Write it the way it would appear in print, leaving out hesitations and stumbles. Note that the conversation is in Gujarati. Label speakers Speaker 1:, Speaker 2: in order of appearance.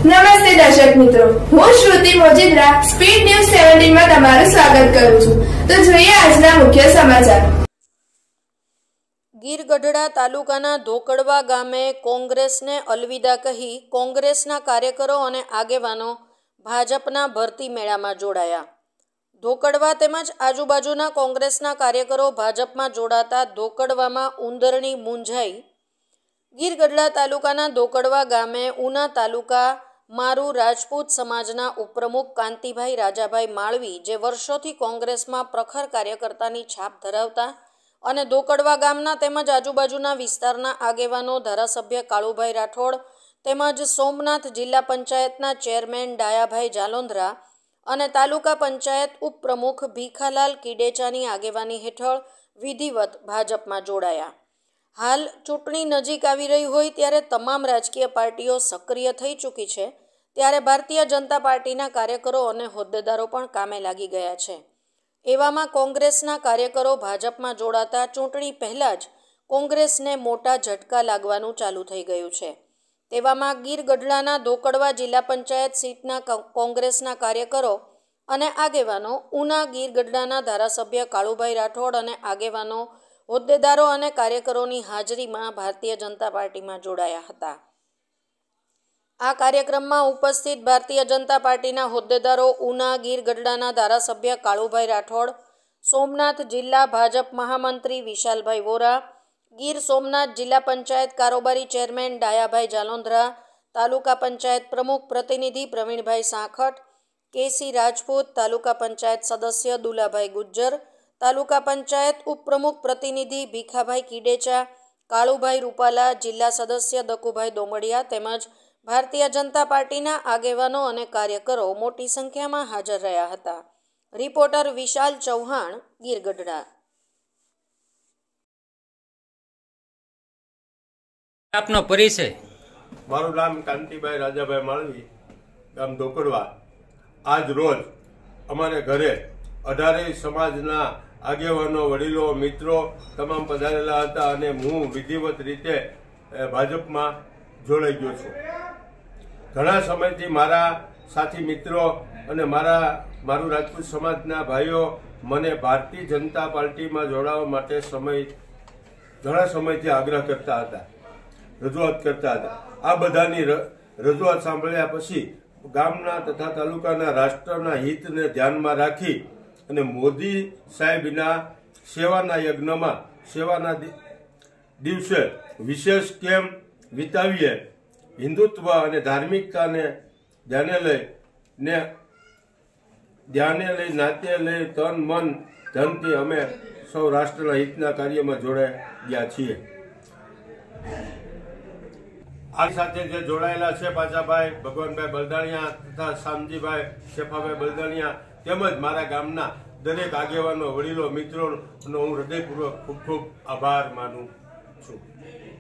Speaker 1: નમસ્તે દર્શક મિત્રો, હું શ્રુતિ મોજીદ્રા સ્પીડ ન્યૂઝ 17 માં તમારું સ્વાગત કરું છું। તો જોઈએ આજના મુખ્ય સમાચાર।
Speaker 2: ગીર ગઢડા તાલુકાના ધોકડવા ગામે કોંગ્રેસને અલવિદા કહી કોંગ્રેસના કાર્યકરો અને આગેવાનો ભાજપના ભરતી મેળામાં જોડાયા। ધોકડવા તેમજ આજુબાજુના કોંગ્રેસના કાર્યકરો ભાજપમાં જોડાતા ધોકડવામાં ઉંદરણી મૂંઝાઈ। ગીર ગઢડા તાલુકાના ધોકડવા ગામે ઉના તાલુકા મારુ રાજપૂત સમાજના ઉપપ્રમુખ કાંતિભાઈ રાજાભાઈ માળવી, જે વર્ષોથી કોંગ્રેસમાં પ્રખર કાર્યકર્તાની છાપ ધરાવતા અને ધોકડવા ગામના તેમજ આજુબાજુના વિસ્તારના આગેવાનો ધારાસભ્ય કાળુભાઈ રાઠોડ તેમજ સોમનાથ જિલ્લા પંચાયતના ચેરમેન ડાયાભાઈ જાલોંધરા અને તાલુકા પંચાયત ઉપપ્રમુખ ભીખાલાલ કિડેચાની આગેવાની હેઠળ વિધિવત ભાજપમાં જોડાયા। હાલ ચૂંટણી નજીક આવી રહી હોય ત્યારે તમામ રાજકીય પાર્ટીઓ સક્રિય થઈ ચૂકી છે, ત્યારે ભારતીય જનતા પાર્ટીના કાર્યકરો અને હોદ્દેદારો પણ કામે લાગી ગયા છે। એવામાં કોંગ્રેસના કાર્યકરો ભાજપમાં જોડાતા ચૂંટણી પહેલાં જ કોંગ્રેસને મોટા ઝટકા લાગવાનું ચાલુ થઈ ગયું છે। તેવામાં ગીર ગઢડાના ધોકડવા જિલ્લા પંચાયત સીટના કોંગ્રેસના કાર્યકરો અને આગેવાનો ઉના ગીર ગઢડાના ધારાસભ્ય કાળુભાઈ રાઠોડ અને આગેવાનો હોદ્દેદારો અને કાર્યકરોની હાજરીમાં ભારતીય જનતા પાર્ટીમાં જોડાયા હતા। આ કાર્યક્રમમાં ઉપસ્થિત ભારતીય જનતા પાર્ટીના હોદ્દેદારો ઉના ગીર ગઢડાના ધારાસભ્ય કાળુભાઈ રાઠોડ, સોમનાથ જિલ્લા ભાજપ મહામંત્રી વિશાલભાઈ વોરા, ગીર સોમનાથ જિલ્લા પંચાયત કારોબારી ચેરમેન ડાયાભાઈ જાલોંધરા, તાલુકા પંચાયત પ્રમુખ પ્રતિનિધિ પ્રવીણભાઈ સાંખટ, કેસી રાજપૂત, તાલુકા પંચાયત સદસ્ય દુલાભાઈ ગુજ્જર, તાલુકા પંચાયત ઉપપ્રમુખ પ્રતિનિધિ ભીખાભાઈ કિડેચા, કાળુભાઈ રૂપાલા, જિલ્લા સદસ્ય દકુભાઈ દોમડિયા તેમજ ભારતીય જનતા પાર્ટીના આગેવાનો અને કાર્યકરો મોટી સંખ્યામાં હાજર રહ્યા હતા। રિપોર્ટર વિશાલ ચૌહાણ, ગીર ગઢડા।
Speaker 3: આપનો પરિચય?
Speaker 4: મારું નામ કાંતિભાઈ રાજાભાઈ માળવી, ગામ ધોકડવા। આજ રોજ અમારે ઘરે 18 સમાજના આગેવાનો, વડીલો, મિત્રો તમામ પધારેલા હતા અને હું વિધિવત રીતે ભાજપમાં જોડાઈ ગયો છું। ઘણા સમયથી મારા સાથી મિત્રો અને મારું રાજપૂત સમાજના ભાઈઓ મને ભારતીય જનતા પાર્ટીમાં જોડાવા માટે ઘણા સમયથી આગ્રહ કરતા હતા, રજૂઆત કરતા હતા। આ બધાની રજૂઆત સાંભળ્યા પછી ગામના તથા તાલુકાના રાષ્ટ્રના હિતને ધ્યાનમાં રાખી અને મોદી સાહેબના સેવાના યજ્ઞમાં સેવાના દિવસે વિશેષ કેમ વિતાવીએ, હિન્દુત્વ અને ધાર્મિકતાને ધ્યાને લઈ નાતે લઈ તન મન ધનથી અમે સૌ રાષ્ટ્રના હિતના કાર્યમાં જોડાઈ ગયા છીએ। આ સાથે જે જોડાયેલા છે પાચાભાઈ ભગવાનભાઈ બલદાણિયા તથા શામજીભાઈ શેફાભાઈ બલદાણિયા તેમજ મારા ગામના દરેક આગેવાનો, વડીલો, મિત્રોનો હું હૃદયપૂર્વક ખૂબ ખૂબ આભાર માનું છું।